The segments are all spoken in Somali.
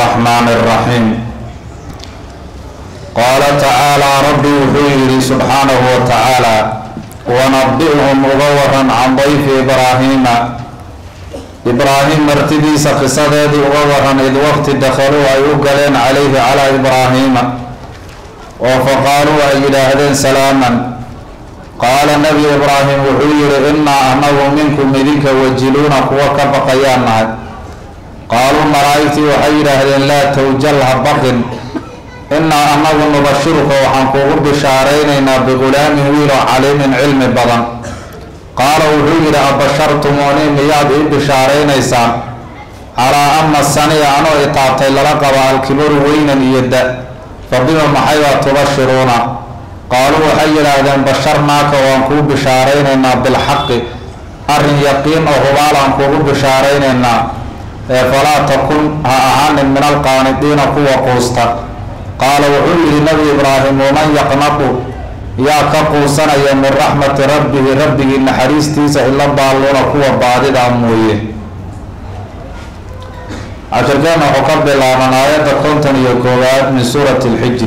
الرحمن الرحيم قال تعالى ربي وحيري سبحانه وتعالى ونبئهم أغورا عن ضيف إبراهيم مرتديس قصده أغورا إذ وقت دخلوا أيوقلين عليه على إبراهيم وفقالوا إلى هذين سلاما قال النبي إبراهيم وحيري إنا أنه منكم مذنك وجلون قوك بقيانا قالوا ملائكتي وحيري هذين لا توجلها بقن إنا أنه نبشرك وحنقوه بشاريننا بغلام ويل عليم علم بضن قال وحيري أبشرتموني مياد بشارين إيسان على أما السنة أنه إطاعتي للقب الكبر وينا يدى فبما محيوة تبشرون قالوا وحيري هذين بشرناك وانقوه بشاريننا بالحق أرن يقين وهبال أنقوه بشاريننا فلا تكن أهان من القانتين قوة قوستا قال وحيري النبي إبراهيم ومن يقنط يا كقوسنا يا من رحمة ربه النحريستيس إلا الضالون قوة بعدد عمويه عشان كان حكب من آيات كنتن يقولات من سورة الحجر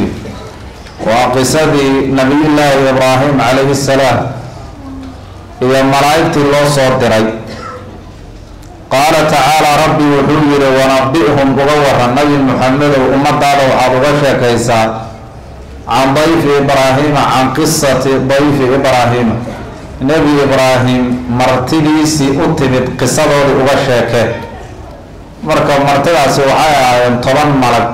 وقصد نبي الله إبراهيم عليه السلام إذا ملائكة الله صدري قال تعالى ربي وحير ونبئهم بغورا النبي محمد وأمد على وحبغشة كيسا عن ضيف إبراهيم عن قصة ضيف إبراهيم نبي إبراهيم مرتديسي أتمت قصة وغشة مركب مرتديسي وحيا طبعا ملك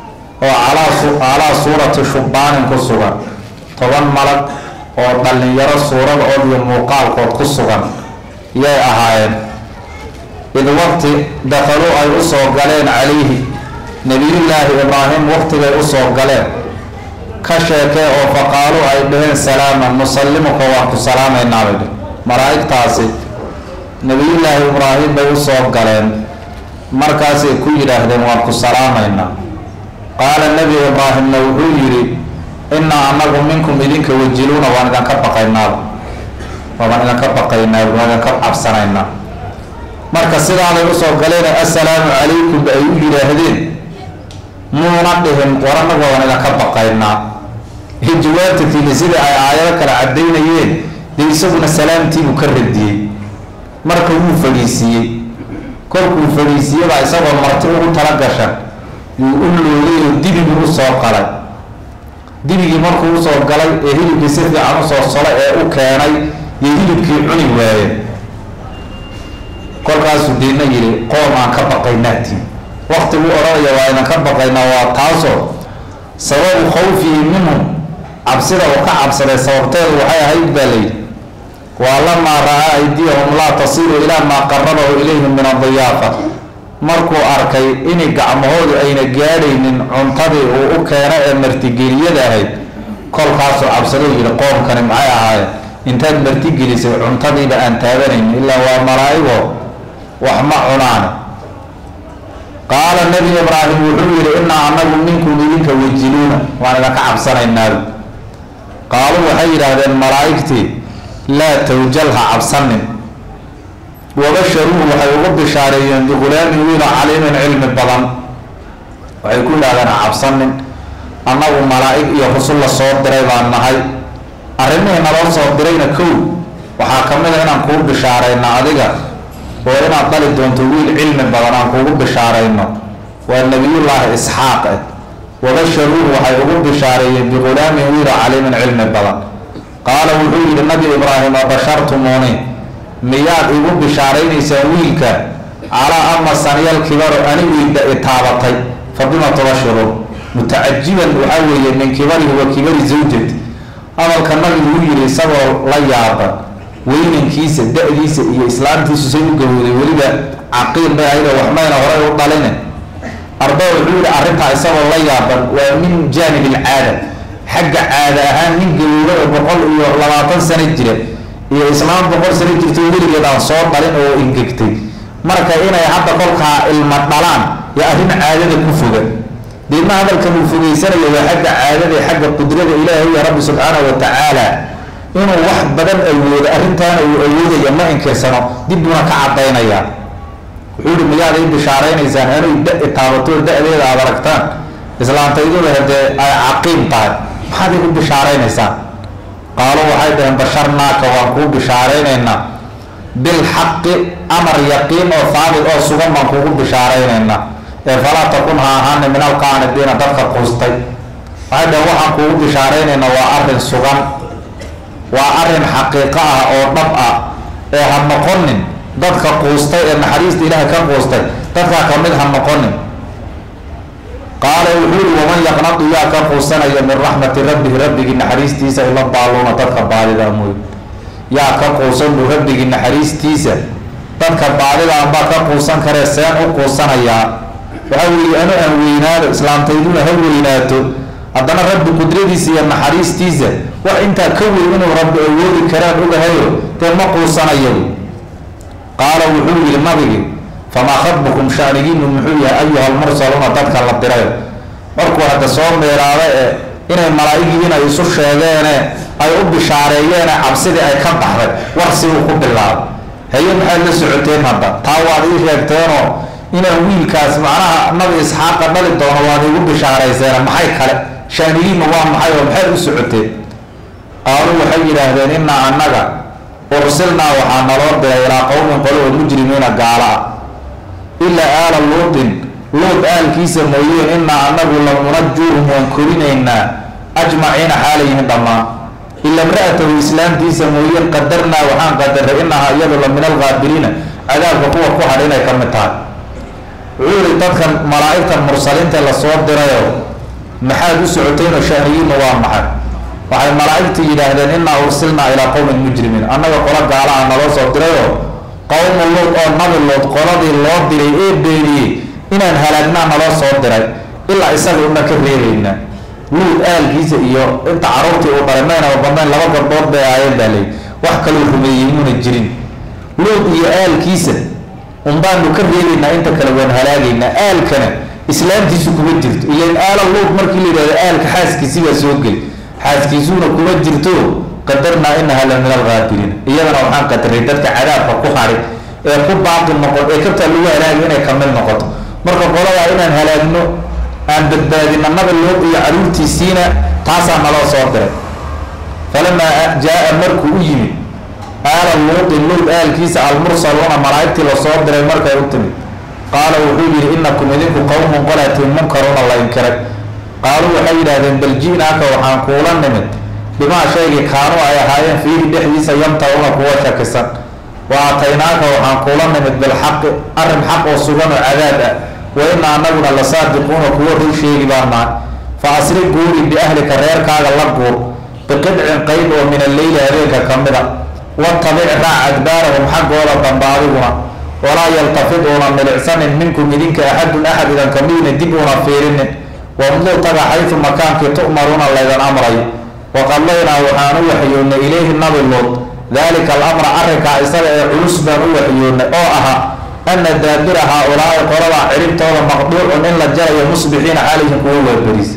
وعلى صورة شبان كسوغا طبعا ملك وقال يرى صورة أوديو مقال كسوغا يا أهايين إذ وقت دخلوا أي أصوا قلين عليه نبي الله إبراهيم وقت أي أصوا قلين كشيك وفقالوا أي بهن سلاما نسلمك وقت سلام النبي ملائكة تاسي نبي الله إبراهيم أي أصوا قلين مركز كل هذين وقت سلام النبي قال النبي إبراهيم نوحيري إنا أنكم منكم إذنك وجلون وأنا كبقينا وأنا كبقينا وأنا كبقينا marka sidaanay u soo galeen assalaamu calaykum ay u yiraahdeen muunadheen waranaga wanaga ka baqaynaa hijwaatati sida ay aayado kala cadeynayeen isaguna salaamtii uu ka radiyay marka uu fadhiisiyay kolkuu fadhiisiyay baa isagoo marti ugu tala gashan uu u looyay dibigu u soo qalay dibigi markuu u soo galay ee hilibkii si fiican u soo solay ee u keenay hilibkii cuni waayay kolkaasuu diina yiri qoom aan ka baqaynaati waqtigu oraya waa inaan ka baqaynaa waa taasoo sababu khawfii minhum cabsida oo ka cabsaday sababteedu waxay ahayd balay ولما رأى أيديهم لا تصير إلى ما قربه إليهم من الضيافة مركو أركي إني قعمهود أين جاري من عنطبي وكان مرتجيلية هاي كل خاص عبسلوه القوم كان معايا هاي انتاد مرتجيلي عنطبي بأن تابنين إلا ومرائبه وحمع عنانا قال النبي إبراهيم وحوير إنا عمل منكم إذنك وجلونا وأنا لك عبسنا النار قالوا وحير هذا الملائكة لا توجلها عبسنا وبشروه وحيغب شاريا بغلام ويل عليم علم البضن ويقول هذا عبسنا أنه ملائكة يخص الله صوت دريبا النهي أرمي نلو صوت درينا كو وحاكمنا هنا نقول بشارينا عدقا وإن أطلت دون طويل علم البضن نقول بشارينا والنبي الله إسحاق وبشروه وحيغب شاريا بغلام ويل عليم علم البضن قال وحيد النبي إبراهيم بشرتموني مياد إبو بشارين سويلك على أما السنية الكبار أني ويبدأ إتابطي فبما تبشروا متعجبا وحوي من كباره وكبار زوجته أما الكنبي ويري سوى ليابا وين كيس الدأديس إسلام تيسو سيبو قهودي ولبا عقيل بأيضا وحمينا وراء وطالنا أربعة وحيد أربعة سوى ليابا ومن جانب العادة حق عادة أهم من قلوبة بقول لباطن سنة جرى iyo islaam boqol sano jirtay weligeeda soo dalin oo ingegtay marka inay hadda kolka ilma dhalaan ya arrin caadada ku foga deema hadalka uu fogeysanayo waa xagga caadada xagga qudrada Ilaahay ya Rabbi subhanahu wa ta'ala inuu wax badan awoodo arrintan uu awoodayo ma inkirsano dibuna ka cadeynaya وحول مياد بشارين إنسان هنو التابطور دأليل أبركتان إسلام تيدون هذا عقيم طيب هذا يقول بشارين إنسان قالوا وحيدهم بشرناك وانكو بشارين إنا بالحق أمر يقين أو ثابت أو سغم وانكو بشارين إنا فلا تكون هاهان من القاعدة الدين تدخل قوستي هذا وحنكو بشارين إنا وأرن سغم وأرن حقيقة أو طبقة هم مقنن ضدك قوستي إن حديث إله كان قوستي ضدك كمدها مقنن قال يقول ومن يقنط إياك قوسنا من رحمة ربه إن حديث تيسا إلا الضالون ضدك بعد الأمور ياك قوسن ربك إن حديث تيسا ضدك بعد الأمور قوسن كرسان وقوسنا يا وأولي أنا أولينات إسلام تيدون هوليناتو أدنا رب قدرتي سي أن حديث تيسا وإنت كوي منه رب أولي الكرام أولهايو تم قوسنا يلي قال وحول المغرب فما خطبكم شارقين من يا أيها المرسلون تدك الله الدراية مركو هذا صوم بيراوة إن الملائكة يسوع شهدين أي أب شعريين عبسد أي كم بحر ورسوا قب الله هي محل سعتين هذا تاوادي شهدينه إن ويل كاس معناها نبي إسحاق بل الدون وادي أب شعري سير محي خلق شارقين وهم محي ومحل سعتين قالوا وحي لهذين إن عنك ورسلنا وحنا رد إلى قوم قالوا المجرمين قالا إلا آل لوط آل كيس مويين إنا أنه لمنجوهم وانكرين إنا أجمعين حاليهم ضمان إلا امرأته إسلام كيس مويين قدرنا وحان قدر إنها يدل من الغابرين عذاب قوة قوة كمتان عوري تدخل ملائكة المرسلين للصواب درايو محاد سعوتين وشهريين وامحاد وحي ملائكة إلهدين إنا أرسلنا إلى قوم المجرمين أنه قرأت على أن الله صواب درايو قوم اللوط أو نبي اللوط قرضي اللوط دي إيه بيني إن هلكنا نلا صوت دراي إلا إسألوا إنك ريرينا لوط قال كيس إياه أنت عرفتي وطرمانا وبنان لما قرضت بآيات بالي وحكلوا الخميمون الجرين لوط قال كيس ومبان نكررينا أنت كلوان هلاقينا قال كنا إسلام تيسو كبجرت إلا إن قال اللوط مركي لي قال كحاس كيسيبا سوقل حاس كيسونا كبجرتو قدرنا إنها لمن الغابرين إيانا وحان قدرتك عذاب فكوحاري كو بعض النقط كبتا اللغة هلاقي إنا يكمل نقط مركا قولوا إنا هلاقينو أن بدبادنا النبي اللوط يعلوتي سينا تاسع ملا صادر فلما جاء مركو أيمي آل اللوط آل كيس على المرسلون ملايكتي لصادر المركا يؤتمي قالوا وحيدي إنكم إذنكم قوم قلت منكرون الله ينكرك قالوا وحيدي هذين بل جئناك وحان قولا نمت بما شيء كانوا أي حاجة فيه بحديث يمتعون قوة كسر وأعطيناك وحن قولنا من بالحق أرم حق وصغن عذاب وإن أننا لصادقون قوة شيء بارنا فأسرق قولي بأهلك ريرك على اللقور بقدع قيد ومن الليل هذيك كاملة واتبع راع أدبارهم حق ولا تنبارهما ولا يلتفظون من الإحسان منكم منك أحد إذا كمين دبون فيرن ومضوا تبع حيث مكانك تؤمرون الله إذا أمري وقضينا وحانو وحيون إليه النبي اللوط ذلك الأمر أركع إسرع عسبا وحيون أوها أن دابر هؤلاء قربا عربت ولا مقدور إلا جاء مصبحين عليهم قوة البريس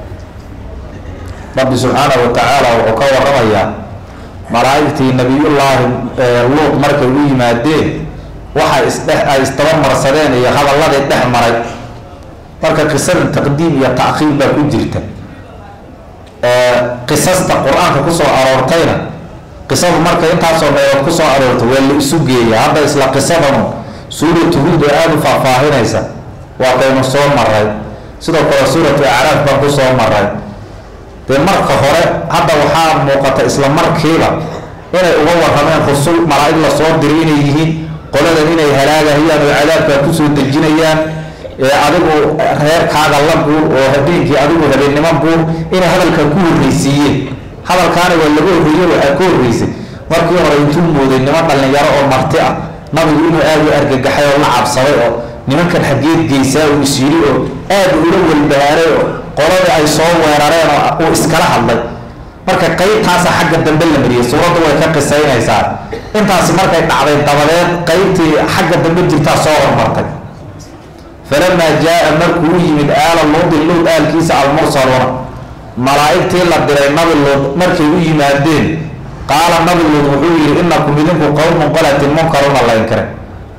رب سبحانه وتعالى وقوى رميا ملائكتي نبي الله لوط مركب ويما الدين وحا استمر سدين يا هذا الله يتحمر مركب قصر التقديم يا تأخير بكجرته قصص القرآن كسر أرورتينا قصص مركز أنت عصر كسر أرورت واللي سجية هذا إسلا قصصهم سورة هود آل فاهنا إسا وقيم الصور مرة سورة أعراف بقصة مرة المركز هراء هذا وحام موقت إسلام مركيبا إن أول كمان خصوص مراعي الله صور درينيه قلنا إن هلاجة هي العذاب كسر الجنيان adigu reerkaaga la guur oo habeenkii adigu habeenimo guur in hadalka ku horeysiyay hadalkaana waa lagu horreeyay waxa ku horeysay markii hore intuu mooday niman dhalinyaro oo marti ah nabigu inuu aad u argagaxay oo la cabsaday oo nimankan xageed geeysaa uu isiri oo aad u walbaaray oo qolada ay soo weerareen oo iskala hadlay marka qaybtaas xagga dambe la mariyay suuradu way ka qisaynaysaa intaas markay dhacday dabadeed qaybtii xagga dambe jirta soo hormartay فلما جاء مركو من آل اللوط آل كيس على المرسلون ملائكتي الله دري النبي اللوط مركو من الدين قال النبي اللوط وحوي إنكم إذنكم قوم قلت المنكرون الله ينكره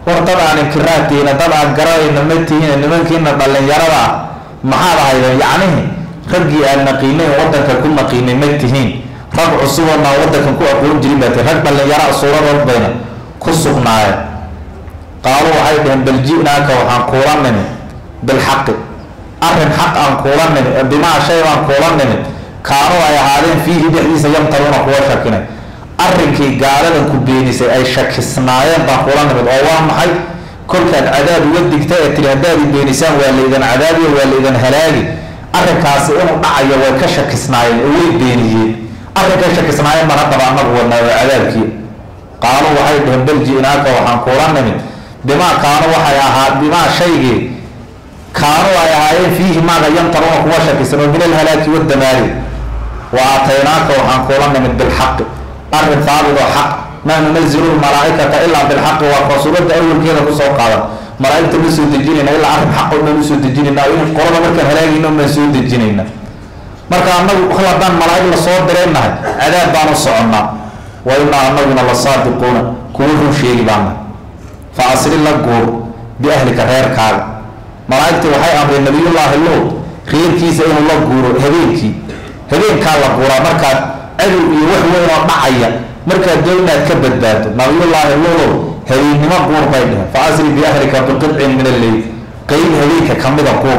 hortad aan inkiraatiina dad aan garanayna ma tihiin nimankiina dhallinyarada maxaad ahaydeen yacnihi raggii aan naqiinay waddanka ku naqiinay ma tihiin rag cusubona waddankan ku aqoon jirin baa tihiin rag dhallinyara suuradood bayna ku sugnaayeen qaalu waxay dhaheen bal ji'naaka waxaan kuula nimid bilxaqi arrin xaq aan kuula nimid bimaa shay baan kuula nimid kaanuu ay ahaadeen fiihi dhexdiisa yamtaruuna kuwa shakinay arrinkii gaaladan ku beenisay ay shakisnaayeen baan kuula nimid oo waa maxay kolkaad cadaab uga digta ee tiri haddaad i beenisaan waa laydan cadaabiyo waa laydan halaagi arrinkaasi inuu dhacayo way ka shakisnaayeen oo way beeniyeen arrinkay shakisnaayeen baan haddaba annagu wadnaa waa cadaabkii qaaluu waxay dhaheen bal ji'naaka waxaan kuula nimid bimaa kaanu waxay ahaa bimaa shaygii kaanuu ay ahaayeen fiihi maaga yamtaruuna kuwa shakisan oo min alhalaaki waddamaari wa aataynaaka waxaan kuula nimid bilxaqi arrin haabit oo xaq maa nunazilu lmalaa'ikata ilaa bilxaqi waa rasuulada awalkeeda kusoo qaadan malaa'igta ma soo dejinayna ilaa arrin xaqo maan usoo dejinayna in qolada markaan halaagayno maan soo dejinayna marka annagu hal haddaan malaa'ig lasoo diraynahay cadaab baan u soconnaa wa inaa annaguna la saadiquuna kuwa run sheegi baana fa asri la guur biahlika reerkaaga malaa'igtii waxay amreen nabiyullaahi luud reerkiisa inuu la guuro habeenkaa la guuraa markaad cadow iyo wax weyn oo dhacaya markaad doonaad ka badbaado nabiyullaahi luudow habeennimo guur bay dheheen fa asri biahlika biqidcin min alleyl qeyb habeenka kamida guur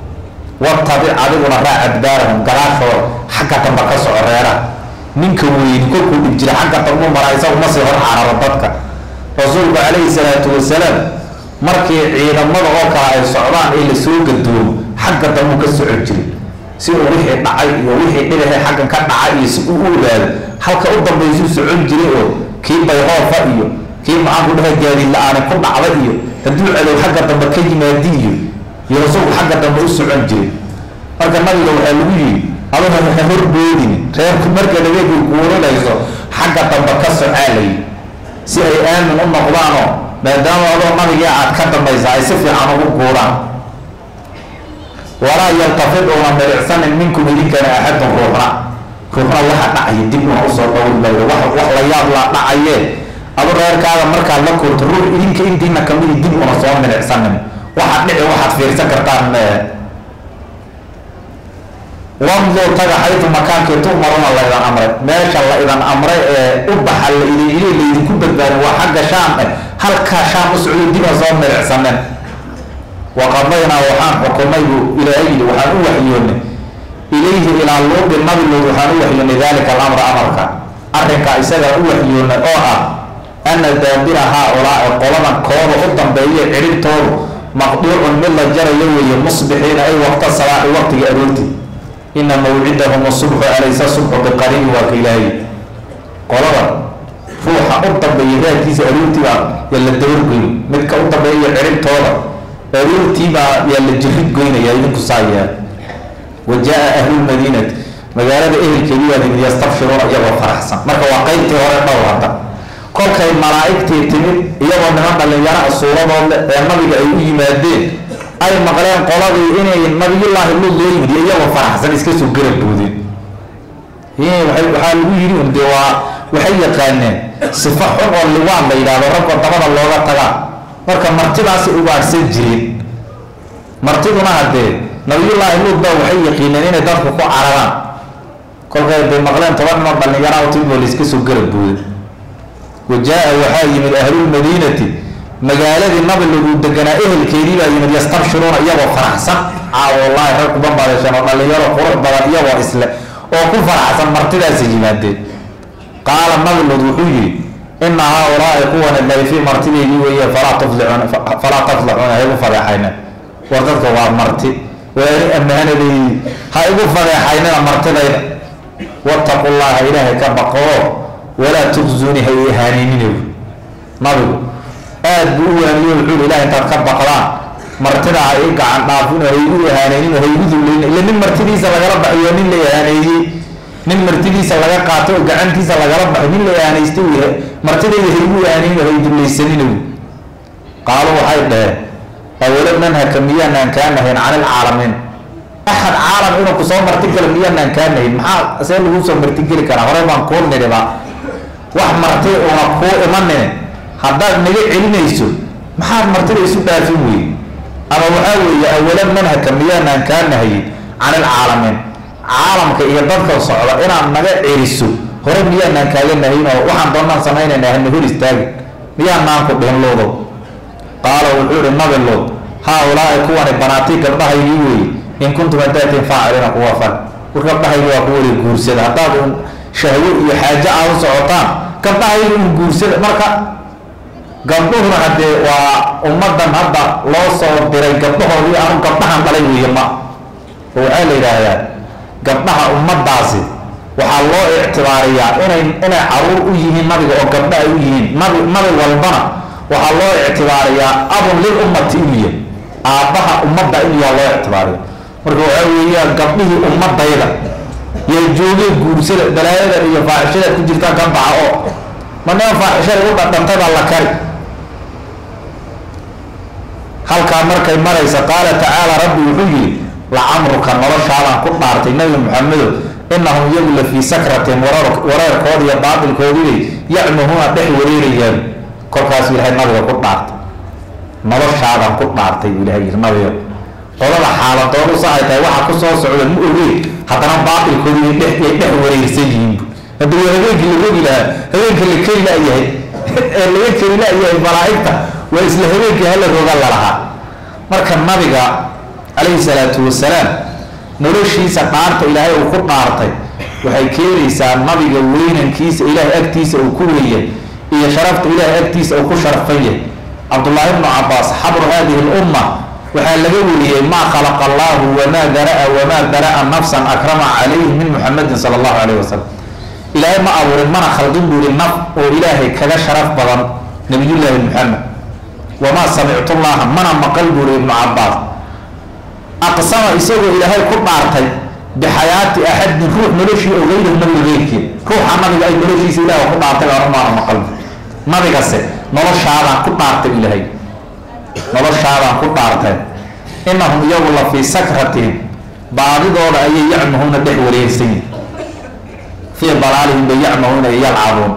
watabic adiguna raac adbaarahum gadaashooda xagga damba ka soco reeraha ninka weyni kolkuu dhib jira xagga dambuu maraa isagu ma sii hor cararo dadka rasuulku calayhi salaatu wasalaam markii ciidamada oo kale ay socdaan ee lasoo gadoomo xagga dambuu ka socon jiray si uu wixii dhacay iyo wixii dhibahe xaggan ka dhacay iyo si uu u ogaado halka u dambaysuu socon jiray oo kii bayhoofa iyo kii maxaanku dhaha gaadiid la-aani ku dhacda iyo hadduu cadow xagga dambe ka yimaadi iyo rasuulku xagga dambe u socon jiray marka nabiga waxaa lagu yidhi aduga ha horboodin reerku marka dhageegu guurinayso xagga dambe ka socaalayay si ay aamin u noqdaanoo maadaama adoo nabiga aad ka dambaysa ay si fiican ugu guuraan walaa yaltafid una milicsanin minkum idinkana axadun ruuxna waxa dhacaya dib una usoo dhowri maydo wax la yaab laa dhacayee adu reerkaaga markaad la kurto ruux idinka intiina kamidi dib una soo milicsanin waxaad dhici waxaad fiirsan kartaan wamduu taga xaytu makaankii tu'maruna laydan amray meesha la idan amray ee u baxa laydinku badbaadin waa xagga shaam halkaa shaam u socday dib ha soo milicsanin waqadaynaa waxaan xukumay buu ilaahay yidhi waxaan u waxyoonay ilayhi ilaa luudi nabi luud waxaan u waxyoonay daalika alamra amarka arrinkaa isagaa u waxyoonay oo ah ana daabira haa-ulaa'i qoladan kooda u dambeeya ciribtoodu maqduucun mid la jarayo weeye musbixiina ay waqta salaaxi waqtiga aroortii ina mawcidahum subxu alaysa subxu biqariibi waa ka ilaahay qolada ruuxa u dambeeya raadkiisa aroortiibaa yaa la dabargoyn midka u dambeeya ciribtooda aroortiibaa yaa la jirid goynaya idinku saayaa wa jaa ahlulmadiinati magaalada ehelkeedii waa yimid yastabshiruuna iyagoo faraxsan marka waa qeybtii hore dhowr hadda kolkay malaa'igtii timid iyagoo niman dhallinyaraha suuradood ee nabiga ay u yimaadeen ay maqleen qoladii inay nabiyullaahi luud loo yimid iyo iyagoo faraxsan iska soo garaboodeen waxaa lagu yidhi un dee waa waxay yaqaaneen sifa xun oo liwaan la yidhaahdo raggo dabada looga tagaa marka martidaasi ugaadhsan jireen martiduna haddee nabiyullaahi luud baa waxay yaqiineen inay dadku ku cararaan kolkay bay maqleen toban ninoo dhallinyaraha u timid oo layska soo garabooday wajaa-a waxaa yimid ahlulmadiinati magaaladii nabi lagu deganaa ehelkeedii baa yimid yastabshiruuna iyagoo faraxsan wallaahi rag kuba badashan oo dhallinyaro qurux badan iyagoo isle oo ku faraxsan martidaasi yimaadeen qaala nabi luud wuxuu yidhi ina haa-ulaa'i kuwana layfii martideydii weeye falaa taflaxuuna ha igu fadeexaynen war dadka waa marti waani ammaanadeydii ha igu fadeexaynina martidayda wattaqu llaha ilaahay ka baqoo walaa tuqzuni ha i ihaanayninw nabigu aad buu u waaniyo wuxuu ilahay intaad ka baqdaan martida ha i gacan dhaafin oo ha igu ihaanaynin oo ha igu dullayn ila nin martidiisa lagala baxayo nin la ihaaneeyey nin martidiisa laga qaato oo gacantiisa lagala baxo nin la ihaanaysta u yahay martidayda ha igu ihaanaynin oo ha i dullaysaninaw qaalo waxay dhaheen awalam nanhaka miyaanaan kaa nahayn cani ilcaalamiin axad caalam inuu ku soo martigala miyaanaan kaa nahayn maxaa see lagu soo martigeli karaa horey baan kuu nidhiba wax marti una kuu imanine haddaad naga celinayso maxaad martida isu dhaafin weye ama waxaa weeye awalan manhajka miyaanaan kaa nahayin can ilcaalamiin caalamka iyo dadka socda inaad naga celiso hore miyaanaan kaaga nahayin oo waxaan doonaan samaynayna hana hor istaagin miyaanaan ku dhihin loodow qaala wuxuu ihi nabi lood haa-ulaa'i kuwani banaatii gabdhahaygii weeye in kuntum hadaatiin faacilina kuwa fal war gabdhahaygi waa kuwali guursada haddaad un shahwo iyo xaajo aad u socotaan gabdhahaygi un guursada marka gabdhuhuna haddee waa ummadan hadda loo soo diray gabdhahoodii anu gabdhahan dhalay weeye ma oo waxaa la yidhaahdaa gabdhaha ummadaasi waxaa loo ictibaariyaa inay caruur u yihiin nabiga oo gabdha ay u yihiin nabi walbana waxaa loo ictibaariyaa abun lil ummati inuu yahay aabbaha ummadda inuu yaha loo ictibaariya marka waxaa weeyaan gabdhihii ummadayda yay joogeen guursada balaayada iyo faaxishada ku jirtaa ka baxa oo manaa faaxishada u dhadhantay baa la kari halkaa markay maraysa qaala tacaala rabbi wuxuu yihi lacamruka noloshaadaan ku dhaartay nabi maxamedo inahum iyagu la fii sakratin wareerkooda iyo baatilkoodii yacmahuuna dhex wareerayaan kolkaasuu ilahay nabiga ku dhaartay noloshaadaan ku dhaartay buu ilahay yiri nabiga qolada xaaladoodu saay tahay waxa ku soo socda ma ogey haddana baatilkoodii dhex wareersan yihiin hadduu habeenkii la ogi lahaa habeenka la keli layahay ee laga keli layahay malaa'igta waa isla habeenkii hala roga lalahaa marka nabiga calayhi salaatu wasalaam noloshiisa dhaarta ilaahay uu ku dhaartay waxay keenaysaa nabiga weynankiisa ilaahay agtiisa uu ku weeyay iyo sharafta ilaahay agtiisa uu ku sharafan yahay cabdullaahi ibnu cabaas xabru haadihi lumma waxaa laga weriyey maa khalaqa allahu wamaa dara'a nafsan akrama calayhi min muxamedin sala allahu calayhi wasalam ilaahay ma abuurin mana khaldin buuri naf oo ilaahay kaga sharaf badan nabiyullaahi maxamed wamaa samictu llaha mana maqal buuri ibnu cabaas aqsama isagoo ilaahay ku dhaartay bixayaati axadin ruux noloshii oo gayrahu nabiga geyrkii ruuxa nabiga ay noloshiisa ilaah ku dhaartay baan umaana maqal nabigase noloshaadaan ku dhaartay ilaahay noloshaadaan ku dhaartay inahum iyagu la fii sakratihim baadidooda ayay yacmahuuna dhex wareersan yihin fii dalaalihim bay yacmahuuna yalcabuun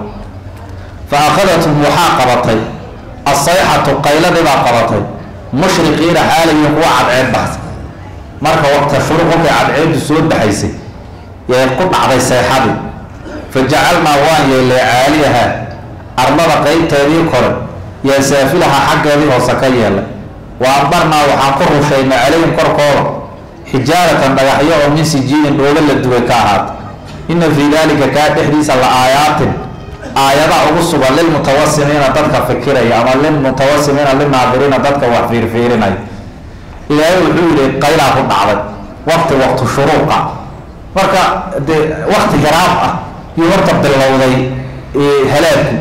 fa akhadathum waxaa qabatay asayxatu qayladii baa qabatay mushriqiina xaalayiin kuwa cadceed baxsa marka waqta shuru kolkay cadceedu soo baxaysay yay ku dhacday sayxadii fa jacalnaa waan yeelay caaliyaha arlada qaybteedii kore yaa saafilaha xaggeedii hoose ka yeelay wa ambarnaa waxaan ku rushaynay calayhim korkooda xijaaratan dhagaxyo oo min sijiilin dhooga la duway ka ahaata inna fii daalika kaa dhexdiisa la aayaatin aayadaha ugu sugan lilmutawasimiina dadka fikiraya ama lilmutawasimiina linaadiriina dadka wax fiirfiirinaya ilaahay wuxuu yihi qaylaa ku dhacday waqti shuruuqa marka dee wakti garaab ah iyo horta bilowday halaagku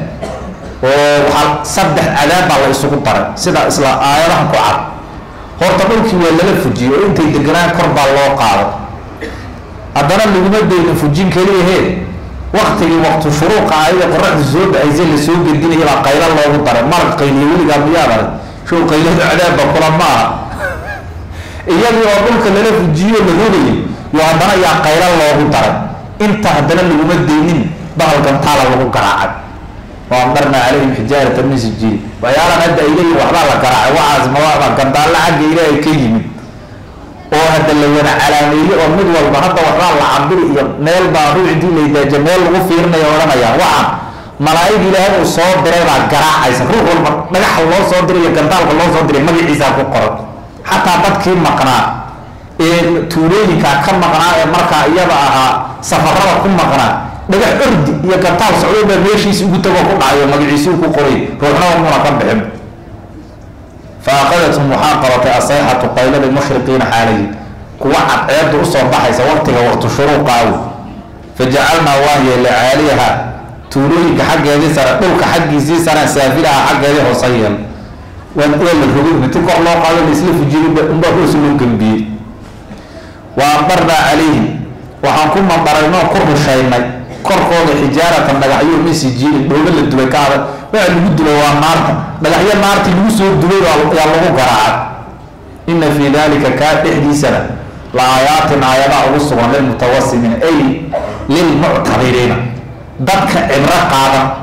oo waxaa saddex cadaab baa la isugu daray sida isla aayadahan ku cad horta dhulkii waa lala fujiyey oo intay deganaan kor baa loo qaaday haddana laguma daynin fujin keliyahee waktigii waqti shuruuqa ayada qoraxda soo da-aysay lasoo gedinaya baa qaylo loogu daray marag qayliya weligaa miyaabale show qayladu cadaabba kula ma aha iyadii oo dhulka lala fujiyo la rogayay yo haddana yaa qaylo loogu daray inta haddana laguma daynin bahalkan taala lagu garaacay waa amdarnaa calayhim xijaaratan min sijiil waxyaalan hadda ay leeyihin waxbaa la garaacay waxaas mawaaba gandaallo xagga ilaahay ka yimid oo hadda la wada calaameeyo oo mid walba hadda waxbaa la cabiri iyo meel baa ruux intii laydaaja meel lagu fiirinaya odhanaya waxaan malaa'ig ilaahay uu soo diray baa garaacaysa ruux walba dhagaxa loo soo diray iyo gandaalka loo soo diray magaciisaa ku qoran xataa dadkii maqnaa ee tuulooyinkaa ka maqnaa ee markaa iyada ahaa safarada ku maqnaa dhagax ordi iyo gantaal socdo baa meeshiisi ugu tagoo ku dhacayo magaciisii ku qoray ruuxna muna ka bixin fa aqadathum waxaa qabatay asayxatu qayladii mushriqiina xaalayi kuwa cadceedu usoo baxaysa waqtiga waqti shuruuqaagu fa jacalnaa waan yeelay caaliyaha tuulooyinka xaggeedii sare dhulka xaggiisii sare saafilaha xaggeedii hoose yeel waa la rogay inti kor loo qaado la isla fujiyay unbaa hoos loo gambiyey wa ambarnaa calayhim waxaan ku mandaraynoo ku rushaynay korkooda xijaaratan dhagaxyo min sijiilin dhooga la dubay ka adag waxa lagu dubay waa naarta dhagaxyo naartii lagu soo dubay yaa lagu garaacay inna fii dalika kaa dhexdiisana la aayaatin aayadaha ugu sugan lilmutawasimiina ay lilmuctabiriina dadka cibro qaadan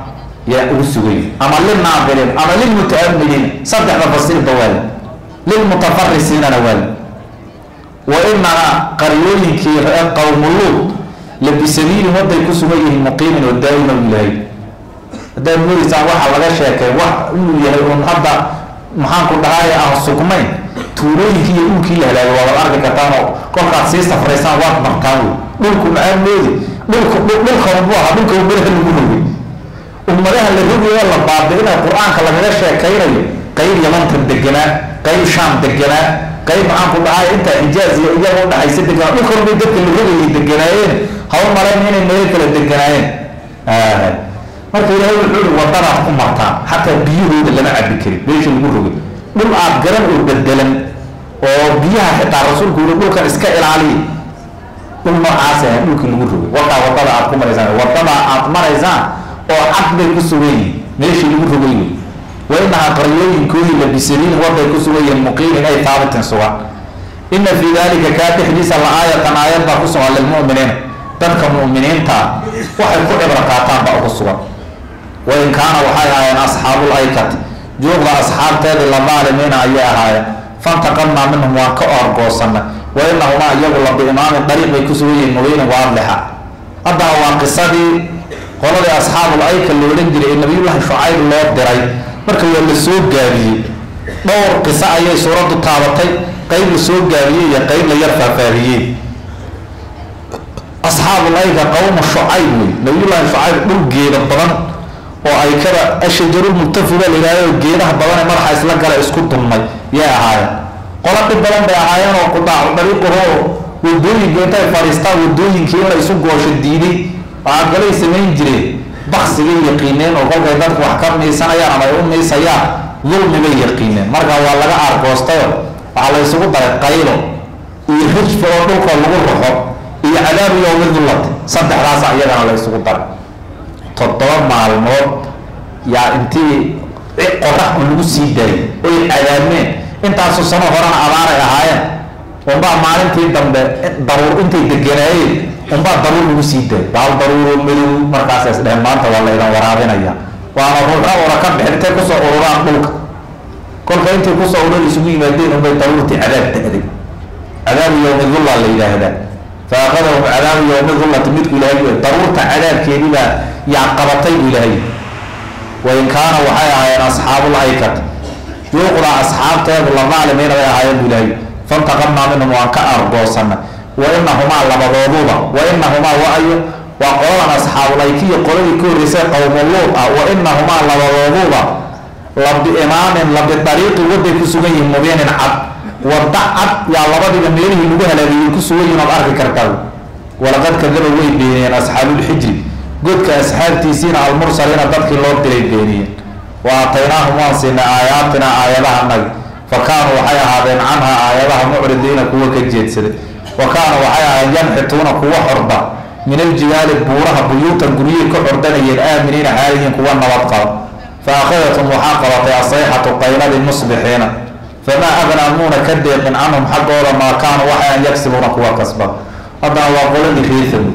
يا أوسوي أما للناظرين أما للمتأملين صدق تفسير دوال للمتفرسين نوال وإنما قريون كي قوم لوط لبسبيل مدة يكسويه المقيم والدائم بالله دائما نقول إذا واحد ولا شيء واحد يهون هذا محن كل هاي السكمين توري كي يقول كي لا ولا أرض كتانو كل قصيص فريسان واحد مكانه ملكم عمودي ملكم أبوها ملكم بره المنوي ومرها اللي هو يلا بعد هنا القرآن كلا من الشيء كير يمن تدقنا كير شام تدقنا كير معاك كل هاي أنت إنجاز يجوا ده يصير تدقنا ملكم بيدك اللي هو يدقناين هون مرين هنا الملك اللي يدقناين marka ilaahay wuxuu wadana ku martaa hatta biyuhooda lama cabi karin meesha lagu rogay dhul aad garan oo bedelan oo biyaha xitaa rasuulku uu dhulka iska ilaaliyo dhul noocaas ah dhulka lagu rogay wadada aad ku maraysaan wadada aad maraysaan oo cad bay ku sugayeen meesha lagu rogay وإنها قريين كوي لبسرين وضع كسوية مقيم أي ثابت سواء إن في ذلك كاد حديث الآية آيات بخصوصا للمؤمنين تذكر المؤمنين تا وحي كل إبركاتان بخصوصا وإن كان وحي أصحاب الأيكة جوغ أصحاب تاد الظالمين أيها فانتقمنا منهم وكأر قوصنا وإنهما يغلب بإمام الطريق بكسوية مبين واضحة هذا هو قصدي قولوا أصحاب الأيكة اللي ولنجل النبي الله شعيب الله الدري marka waa la soo gaabiyay dhowr qisa ayay suuradu taabatay qayb la soo gaabiyay iyo qayb la yar faafahiyay asxaabul ayka qawm shu'ayb nabiyullah shu'ayb dhul geeda badan oo ay kala ashjarul muttafida ilaahay geedaha badan ee marxa isla gala isku dumay yaa ahaayeen qola dib badan bay ahaayeen oo ku dhaac dariiqo wadooyinka intay fariistaan wadooyinkii la isu goosho diiday waxa galay sameyn jireen بخسي يقينين وقال قيدات وحكمني سنة يا أنا يومني سيا ظلم بي يقينين مرقا والله أرقوستيو على يسوق طريق قيلو يحج في أردوك والغرفة عذاب يوم الظلة صدح راس عيانا على يسوق طريق تطور مع الموت يا انتي قرح ونوسي داي عذابين انت عصو سنة هرانا عبارة يا هايا ومبا مالنتي ضرور انتي دقينايين ومبا ضرور نوسيده بعض ضرور ملو مركز دهمان والله إذا ورابين أيام وأنا روح وركب حتى كسر أوران ملك كل كائن كسر أوران يسوي مدين وما ضرورة عذاب تهدي عذاب يوم الظلة اللي إلى هذا فأخذهم عذاب يوم الظلة تمد إلى هذا ضرورة عذاب كذا يعقبتين إلى هذا وإن كان وحيا أصحاب الأيكة يقرأ أصحاب تاب الله معلمين ويا إلى هذا فانتقمنا منهم وانكأر بوصنا وإنهما لمضوضوبة وإنهما وأي وقرآن أصحاب الأيكية قرآن يكون رسالة قوم اللوط وإنهما لمضوضوبة لبإمام لبطريق ودي كسوغي مبين عب وضعب يا الله بدي بميره نبوها الذي كسوغي نبأرك كركاو ولقد كذبوا بين أصحاب الحجر قد كأصحاب تيسين على المرسلين ضدك اللوط بينين وأعطيناهم وانسين آياتنا آياتها النبي فكانوا حيا هذين عنها آياتها معرضين قوة كجيت سرد وكانوا وحيا ينحتون قوة حربة من الجبال بورها بيوتا قرية كحردنية الآمنين حاليا قوة نبطقة فأخذتهم محاقبة الصيحة قيلة المصبحين فما أغنى أمون كدق عنهم حق ولا ما كانوا وحيا يكسبون قوة كسبة هذا هو قول لي خيثم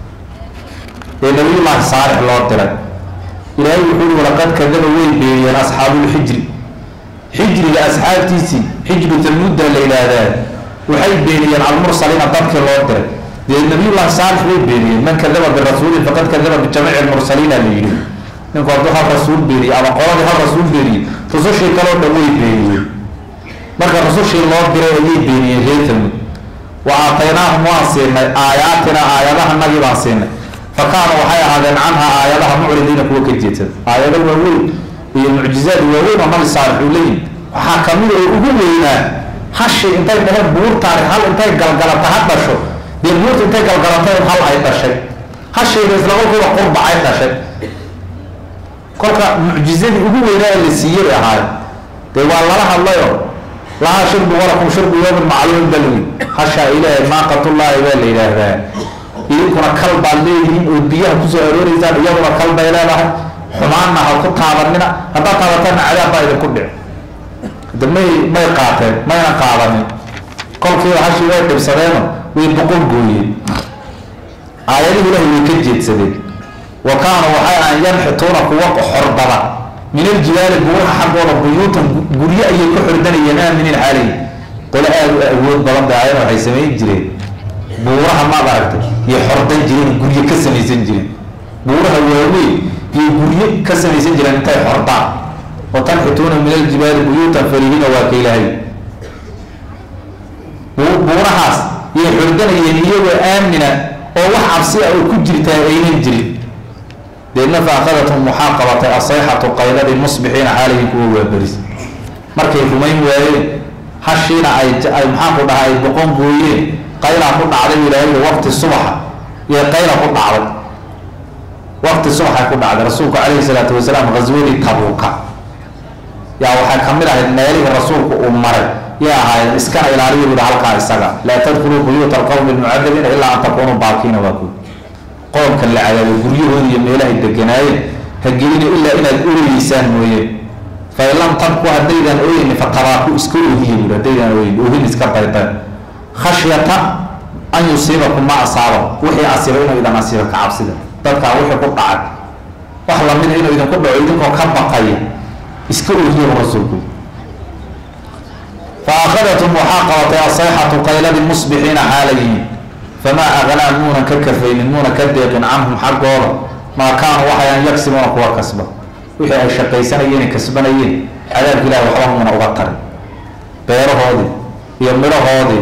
النبي الله صالح الله تلك إلهي يقول ولقد كذبوا بين أصحاب الحجر حجر لأصحاب تيسي حجر ثمود الليلة هذا وحي بينيا على المرسلين ضبك الله ترى النبي الله صالح بينيا من كذب بالرسول فقد كذب بجميع المرسلين اللي من قالوا الرسول بيني أو قال الرسول بيني رسول شيء كلام دوي بيني مرك الرسول شيء الله بيني جيتهم وأعطيناهم واسين آياتنا آياتها النبي واسين فكانوا وحي هذا عنها آياتها معرضين كوك جيت آيات الوهول هي المعجزات الوهول وما الصالح ولين وحكموا وقولوا هالشيء انت مثلا بور تاريخ هل انت قلقلت هذا شو دي البور انت قلقلتها هل هذا شيء هالشيء مثل هو قرب هذا شيء كل معجزات يقولوا إلى اللي سير هاي ده والله الله يوم لا شرب ولكم شرب يوم معلوم دلوي هالشيء إلى ما قط الله إلى هذا يكون كلب عليه وبيها كسر إذا يوم كلب إلى له حماننا هالقطعة مننا هذا طبعا على بعض الكبر ده ما يقاتل ما ينقاضني كل كيلو حشي واحد بسرعة ويبقون قوي عيالي ولا هو يكجد سديد وكانوا وحي أن ينحتون قوة حربة من الجبال بورها حقونا بيوتا قرية أي كحردان ينام من الحالي قل أود بلان دعايا وحي سمين جرين بورها ما بعرفت هي حردان جرين قرية كسن يسنجرين بورها ويوي هي قرية كسن يسنجرين انتهي حردان وتنحتون من الجبال بيوتا فريهين واكيلهي بورهاس هي حردان ينهي وآمنة ووح عبسية وكجرتا أينين جرين لأن فأخذتهم محاقبة الصيحة قيلة المصبحين عليهم كوه بريس مركي كمين وين حشينا أي محاقبة أي بقوم بوين قيلة قلنا عليه إلهي وقت الصبح يا قيلة قلنا عليه وقت الصبح قلنا عليه رسولك عليه الصلاة والسلام غزولي تبوك يا وحي كملها النيالي رسولك أمري يا هاي اسكان إلى عليه بدعالك السجا لا تدخلوا بيوت القوم المعذبين إلا أن تكونوا باقين وكل قوم كان لعلى الجريون يميله الدجناية هجيني إلا إن الأولي لسان وين فإن لم تبقوا هديدا وين فتراكوا اسكروا هي هديدا وين اسكبرتان خشية أن يصيبكم ما أصابه وحي أصيبين إذا ما أصيبك عبسدا تبقى وحي قطعك وحلا من إنه إذا كنت عيدك وكبقية اسكروا هي ورسولكم فأخذتهم محاقبة الصيحة قيلة المصبحين حاليين فما أغنى المونة ككفين المونة كديق عنهم حقهم ما كانوا وحيا يكسبون قوى كسبه وحيا الشقيسانيين كسبانيين عذاب الله وحوهم من أغطر بيره هذه يمره هذه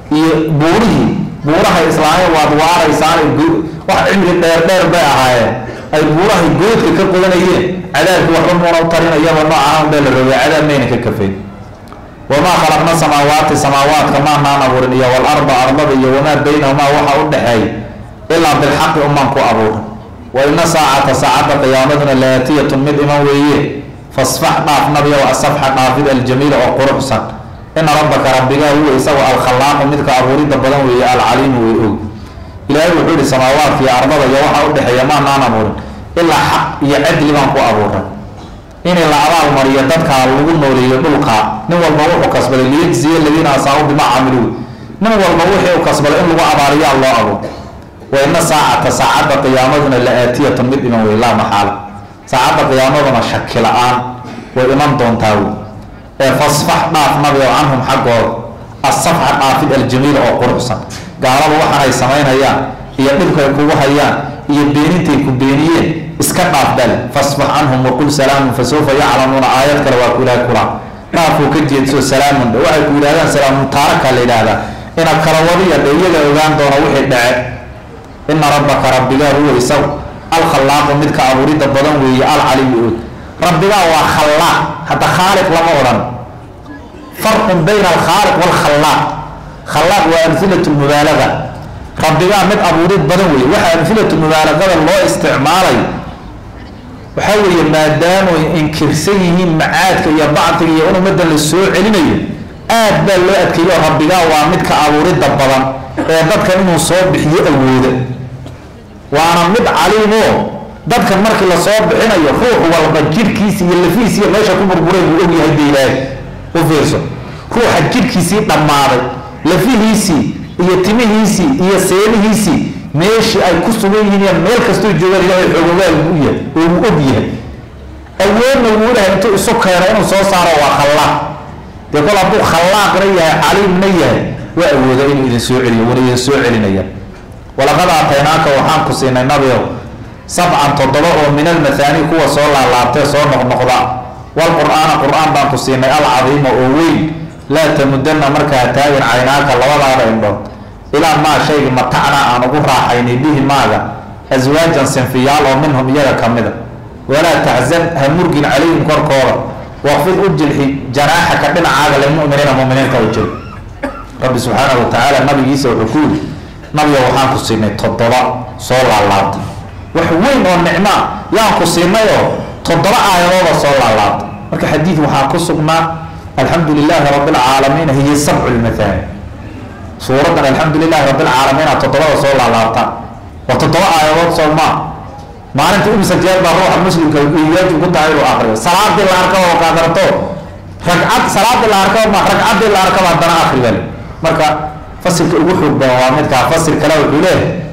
بورها إسرائيل وأدوار إسرائيل وحمل الدير بيع هاي أي بورها الجود كقولانيين عذاب وحوهم من أغطرين أيام ما عام بالربيع عذاب مين ككفين وما خلقنا سماوات كما نانا ورنيا والأرض أرضية وما بينهما وحا ودحي إلا بالحق أمانكو أبوه وإن ساعة قيامتنا لاتية من إمويه فاصفح ناف نبي وأصفح نافذ الجميل وقرحسا إن ربك هو يسوى الخلاق منك أبوري دبلا ويا العليم ويقول إلهي وحول السماوات في أرضية وحا ودحي ما نانا ورن إلا حق يعد لمانكو أبوه إن الأعراض مريضتك لغو نولي دولك نوى الموحو كسب ليجزي الذين أصابوا بما عملوا نوى الموحو كسب إن لغو أباري الله أبو وإن ساعة قيامتنا لآتية مدنا وإلا محال ساعة قيامتنا شكل آن وإمام دون تاو فاصفح ناف نبي عنهم حقه الصفحة نافذ الجميل أو قرحسا قالوا وحنا يسمين هيا يبنك يكون هيا يبينيتي كبينيين اسكت أفضل فاصفح عنهم وقل سلام فسوف يعلمون آيات كلا كلا نافو كجيت سلام وحي كلا سلام تارك لهذا إن كروضية ديجا وغان دون وحي دعاء إن ربك ربك هو يسوع الخلاق مدك أبوريد الضلم وهي العليم يقول ربك هو خلاق حتى خالق لما أوران فرق بين الخالق والخلاق خلاق وأمثلة المبالغة ربك مد أبوريد الضلم وحي أمثلة المبالغة الله استعمالي وحاول ما داموا إنكرسيهم معادك يا بعضك يا أنو مدن للسوء علمي آد لو أدكيو ربك ومدك أبوريد الضلم dadka inuu soo bixiyo awooda waana mid caliimo dadka markii la soo bixinayo ruux walba jirkiisa iyo lafiisa iyo meesha ku burburay uu og yahay deeyahay u fiirso ruuxa jirkiisa dhamaaday lafihiisi iyo timihiisi iyo seelihiisi meeshii ay ku sugan yihiin meel kasto joogan ilaahay xogogaal u yahay oo og yahay awoodna uu leeyahay intuu isu keenay inuu soo saaro waa khalaaq de kala buu khalaaqna yahay caliimna yahay وأود إن إذا سوعلي وإذا سوعلنا ولقد أعطيناك وحنك سينا النبي سبعا تضرؤ من المثاني كوا صلى الله عليه وسلم نقضاء والقرآن قرآن بانك سينا العظيم أوين لا تمدن مركا تاين عيناك الله ولا رأينا إلى ما شيء متعنا أن أقرأ عيني به ماذا أزواجا سنفيال ومنهم يلا كمدا ولا تحزن همرج عليهم كركورا واخفض أجل جناحك من عاقل المؤمنين المؤمنين كوجل رب سبحانه وتعالى نبي يسوع حكول نبي وحان كسيني تضرع صلى الله وحوين والنعمة يان كسيني تضرع آيات صلى الله مرك حديث وحان كسقنا الحمد لله رب العالمين هي سبع المثاني سورة الحمد لله رب العالمين تضرع صلى الله وتضرع آيات صلى الله ما أنت أمس الجيال بروح المسلم كيواجه كنت عيرو آخر صلاة الأركب وقادرته ركعت صلاة الأركب ما ركعت الأركب عندنا آخر ذلك marka fasilka ugu xoog badan waa midka fasil kala wuxuu leeyahay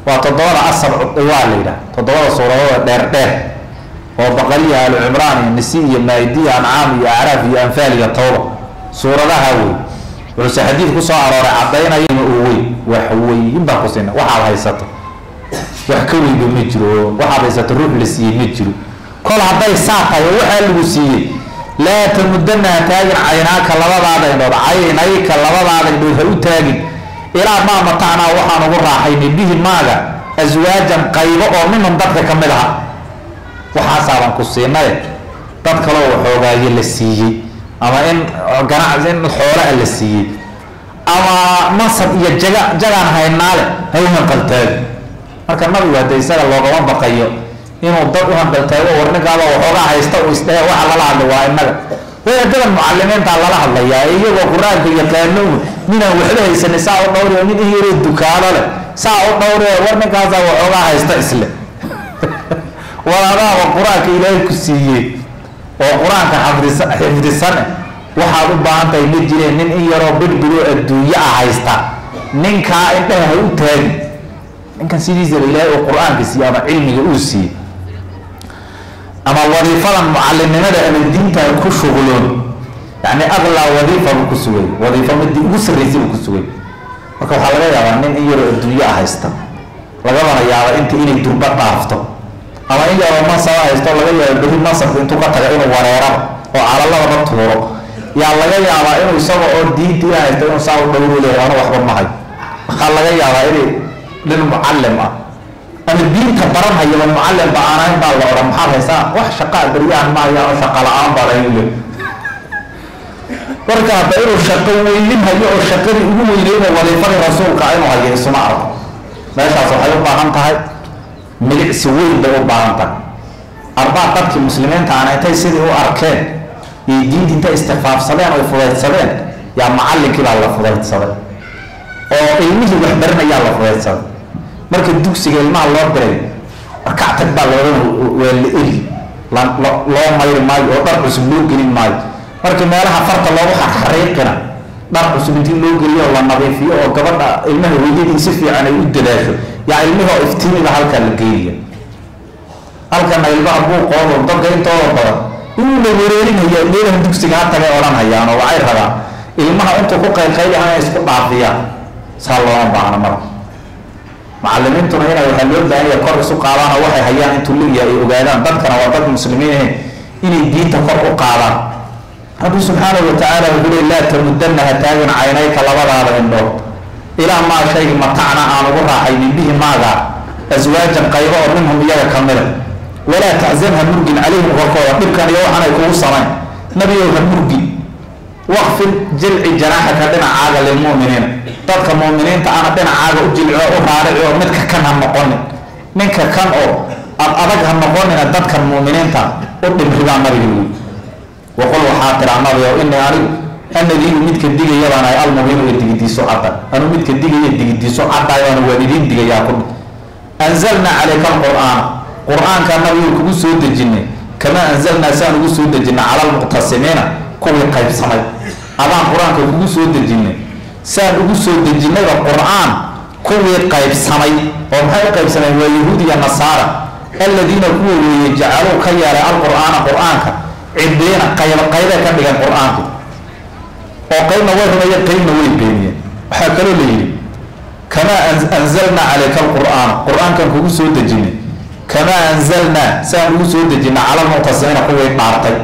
وتضوّر السبع الطوال تضوّر صورة دير وبقرية العمران النسية المائدية أنعام أعراف أنفال التوبة صورة لها هوي ولس حديث قصة عرارة عطينا يمؤوي وحوي ينبع قصينا وحال هايسته وحكوي بمجرو وحال هايسته الروح لسيه مجرو كل عطي ساعة وحال لسيه لا تمدنا تاجر عيناك لبض عينيك لبض هو تاجر إلى ما متعنا وحان وراحين به ماذا أزواجا قيبا ومنهم ضدك كملها وحاسبا قصينا ضدك لو حوغاي لسيه أما إن جناعين الحوراء لسيه أما مصر يجعان هاي النار هاي من قلتاج marka nabi waa deysada looga baqayo inuu dad u hanbaltaago warnigaaba waxooga haysta oo istaa waxa la hadlo waa inaga way dadka muallimiinta la hadlayaa iyagoo quraanka yaqaano mina waxba haysan saa u dhowr mid yiri dukaano leh saa u dhowr warnigaas waxooga haysta isla walaalaha quraanka ilaahay ku siiyay oo quraanka xifdisan waxa u baahan tahay mid jireen nin yaro bidbiyo adduunyo haysta ninka inta u taag إن كان سيدي زي الله والقرآن كسي أما علمي أوسي أما وظيفة المعلمين هذا أن الدين تكون شغلون يعني أغلى وظيفة بكسوي وظيفة مدي أسر رزي بكسوي وكو حلقة يا من إير الدنيا هايستا لقد يا أنت إنك تربط عرفته أما إيا ما سوا هايستا لقد يا به مصر أنتو قد تغيروا وريرا وعلى الله بطورو يا لقد يا إنه يسوى الدين تي هايستا إنه ساو دورو لي أنا وحبا معي خلقة يا إنه للمعلم أنا الدين كبرها يا المعلم بعانين بالله ورمحها هسا وح شقاء بريان ما يا شقاء العام بريان وركع بيرو الشقاء ويلمها يو الشقاء يقوم يلمه وليفر رسول كائنه هي اسمع ما يشاء صحيح بعانتها ملك سوين ده بعانتها أربعة طبق المسلمين تعاني تيسير هو أركان يجين انت استخفاف صلاه وفضيلة صلاه يا معلم كده على فضيلة صلاه أو إلمه وحبرنا يا الله فضيلة صلاه marka dugsiga ilmaha loo diray rakacad baa loo mayr maayo oo dhar cusub loo gelin maayo marka meelaha farta loogu xariiqina dhar cusub intii loo geliyo la nadiifiyo oo gabadha ilmaha weydii si fiican ay u dadaasho yaa ilmaha iftiimiga halka la geeyo halka ilmaha buu qoodo dadka intooda badan inuu la wareerinayo meelaha dugsiga taga oran hayaan oo ay rabaan ilmaha inta ku qayqayliyaan isku dhaafiyaan sallallahu baana mar معلمين تنا هنا يحلون ده هي قرص قارنا وحي هيان انتوا اللي يوجدان بدكنا وبد المسلمين إن الدين تقرأ قارا رب سبحانه وتعالى يقول لا تمدنها تاجن عينيك لبض على النور إلى ما شيء متعنا عن وضع عين به ماذا أزواجا قيرا منهم إياه كاملا ولا تعزمها مرجن عليهم غرقوا كان يوحنا يكون صرين نبي المرجن واخفض جلع جناحك لنا عاقل للمؤمنين dadka muuminiinta aan dhinacaaga u jilco u raarico midka kan ha noqon ninka kan oo adag ha noqonina dadka muuminiinta u dhimribaa nabigu waqul waxa tiraanada oo in anadi midka digayabana ay almuhiim oo digidiiso cadda anu midka digaya digidiiso cadda ayaan waalidin digaya ku anzalna alayka qur'aanka nabigu kugu soo dejinay kama anzalna saan ugu soo dejinay ala almuqtasimina kuwi qaybsamay adaan qur'aanka kugu soo dejinay سان أقول دجنة القرآن كل قيب سمي ومحي قيب سمي ويهودي النصارى الذين كانوا يجعلوا خيار القرآن قرآنك عندنا قيب كان بين القرآن وقيمة وهم يقيمة ويبينية وحكروا لي كما أنزلنا عليك القرآن كان كوسو دجنة كما أنزلنا سان كوسو دجنة على المعتصمين قوة معرقي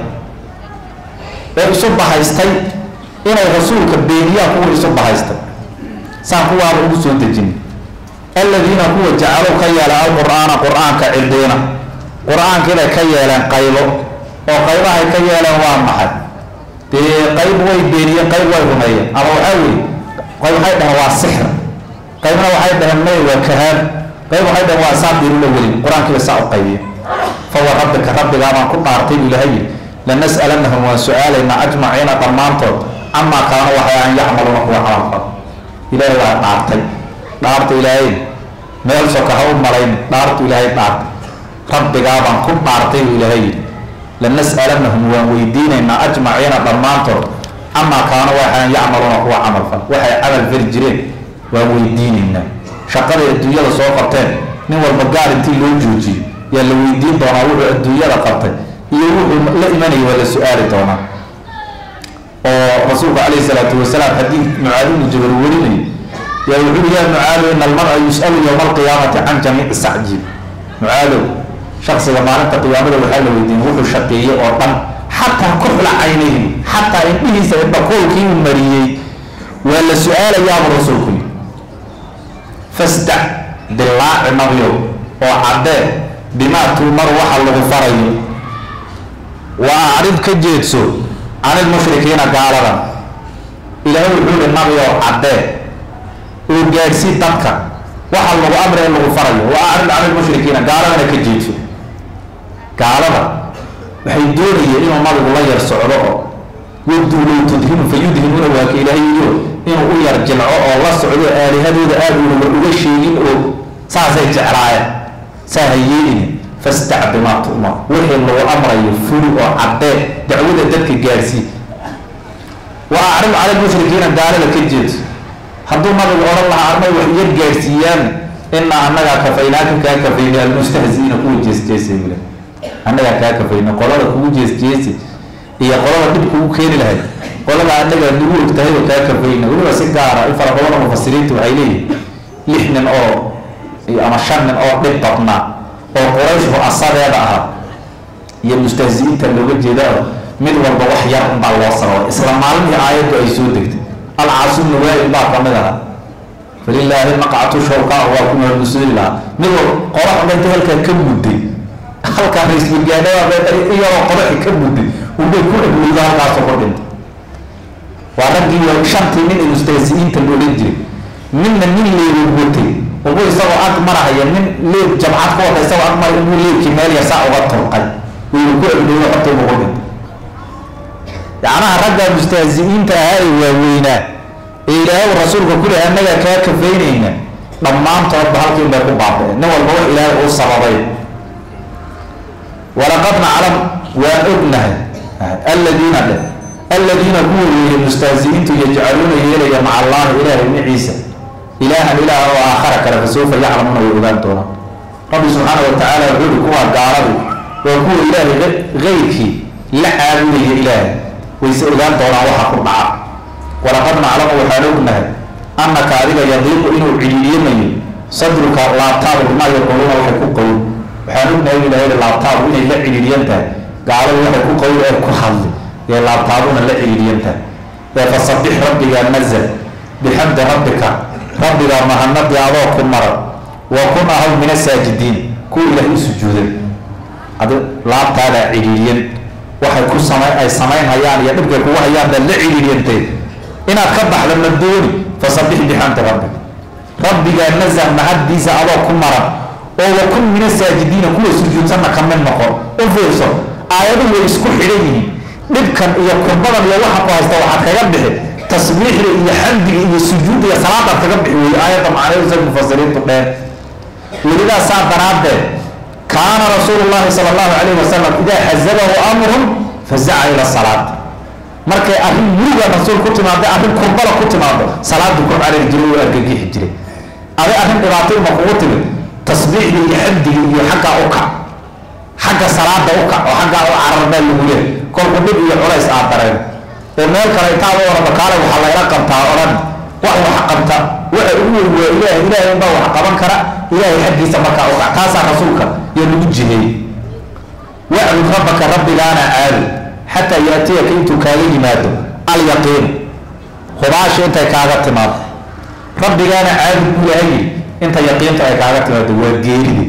ويصبح يستي إن الرسول كبيريا هو يصبح يستي سانقوا على أوسو الدجين الذين هو جعلوا خيال القرآن كعندنا قرآن كذا خيالا قيلو وقيلها خيالا وامحد قيب ويبيريا قيب ويرمية أو أوي قيب هذا هو السحر قيب هذا المي والكهان قيب هذا هو أسابير الأولين قرآن كذا ساعة قيبية فهو ربك ما كنت أعطيه لهي لنسألنهم وسؤال إن أجمعين طمانته أما كانوا وحيان يعملون هو عرفا إلهي دارت إلهي ميلسك هون ملايين دارت إلهي دارت رب قابا كن دارتي إلهي لنسألنهم ويدين إن أجمعين ضمانته أما كانوا وحيان يعملون هو عمل وحي عمل في الجرين ويدين shaqada adduunyada soo qabteen nin walba gaar intii loo joojiyo yaa la weydiin doonaa wuxuu adduunyada qabtay iyo wuxuu la imanayay waa la su-aali doonaa oo rasuulka calayhi salaatu wasalaam xadiid Mucaad ibn Jabal warinayay yaa wuxuu yaa Mucaad in almar'a yus'alu yawma alqiyaamati can jamii'i sa'jiib Mucaad shakhsiga maalinta qiyaamada waxaa la weydiin wuxuu shaqeeyay oo dhan xataa kuxla caynayhi xataa indhihiisa indhakoolkii uu mariyey waa la su-aalayaa rasuulku fasdac bilaaci nabiyo oo caddee bimaa tuumar waxa lagu farayo waa arid ka jeedso canil mushrikiina gaalada ilaahay wuxuu leeyahay nabiyo caddee oo gaarsii dadka waxa lagu amray in lagu farayo waa arid canil mushrikiina gaaladana ka jeedso gaalada waxay doonayeen inuu nabigu la yar socdo oo waduu low tudhinu fayudhinuuna waa ka ilaahay iyo inuu u yar jilco oo la socdo aalihadooda aad uga sheegin oo saasay jeclaayeen saahayeelin fastac bimaa tu'mar wixii lagu amrayo fuli oo caddee dacwada dadka gaarsii waa acrim cala lmushrikiina gaalada ka jeedso hadduu nabigu odhan lahaa armay wax yar gaarsiiyaan inaa annagaa kafaynaaka kaa kafaynay almustahziina kuwa jeesjeesay bule annagaa kaa kafayna qolada kugu jeesjeesi iyo qolada dhib kugu keeni lahayd qolada annagaa nagu ogtahay oo kaa kafayna weliba si gaara in fara badan mufasiriinta waxay leeyihin 6 nin oo ama 5 nin oo dhib badnaa oo qurayshu asadeeda ahaa iyo mustahziinta looga jeedaa mid walba wax yar unbaa loo sababay isla maalmihii aayaddu ay soo degtay alcaasum nuwaa'il baa ka mid aha falilaahi maqcatu shawqaa waa ku mahadnusuli lahaa mid walba qorax danta halkaa ka mudday halkaa ra-iisul gaadhada iyagoo qoraxi ka mudday ubay ku dhagweyda halkaasoo ku dhintay waa raggii 5 nin ee mustahziinta loola jiray midna nin leeru watay ugu isagoo ag marahaya nin leeb jabcad ku wata isagoo ag maray inuu leebkii meel yar saa uga tolqay wuu ku dhagweyda xotay ugu dhintay yacnaha ragga mustahziinta ahaa ee waaweynaa ee ilaahay rasuulka ku leeyahay annagaa kaa kafaynayna dhammaantoodba halkii bay ku baaba'een nin walba wax ilaahay uu sababay walaqad naclam waa ognahay aladiina kuwa weeye mustahziintu yajcaluuna yeelaya maca allahi ilaahay maciisa ilaahan ilaah oo aakhara kale fasawfa yaclamuuna way ogaan doonaan rabbi subxaana wa tacaala wuxuu yihi kuwa gaaladu waa kuwa ilaahay geyrkii la caabudaya ilaahay wayse ogaan doonaan waxa ku dhaca walaqad naclamu waxaan ognahay annaka adiga yadiiqu inuu ciliiliyamayo sadruka laabtaadu bimaa yaquuluuna waxay ku qowl waxaan ognahay ilaahay laabtaadu inay la ciliiliyan tahay gaaladu waxay ku qowl ee ku hadli ee laabtaaduna la ciliiliyan tahay ee fasabbix rabbiga nazal bixamdi rabbika rabbiga mahanadii adoo ku maran wa kun ahaw min asaajidiin kuwa ilaahay u sujuuday adi laabtaada ciliiliyan waxay ku samaynayaan iyo dhibkay kugu hayaan baa la ciliiliyantay inaad ka baxda ma dooni fasabbix bixamdi rabbika rabbiga nazal mahadiisa adoo ku maran oo wa kun min asaajidiina kuwa sujuudsanna ka mid noqon u fiirso aayaduhu way isku xidhan yihiin dhibkan iyo kurbadan iyo waxa ku haysta waxaad kaga bixi tasbiixda iyo xamdiga iyo sujuudda iyo salaadaad kaga bixi weeye aayadda macnaheedu say mufasiriintu dheen welidaa saa daraaddeed kaana rasuulullahi sala allahu calayhi wasalam idaa xazabahu amrun fazaca ila salaat markay arrin muruga rasuul ku timaado arrin kurbala ku timaado salaadu ku carari jiray oo argagixi jiray adi arrin dhibaato ma kugu timid tasbiixda iyo xamdiga iyo xaggaa u kac xagga salaada u kac oo xaggaa u carar baa lagu leeyahay kolku dhib iyo culays aad dareen oo meel kale intaad u orada kaale waxaa layla qabtaa odhan wax qabta waxa ugu weyn waa ilaahay baa wax qaban kara ilaahay xaggiisa markaa u kac taasaa rasuulka iyo lagu jiheeyey wacbud rabbaka rabbigaana caabud xataa yaatiyaka intuu kaaga yimaado alyaqiin hubaasha intay kaaga timaado rabbigaana caabud buu yahay inta yaqiinta ay kaaga timaado waa geeridi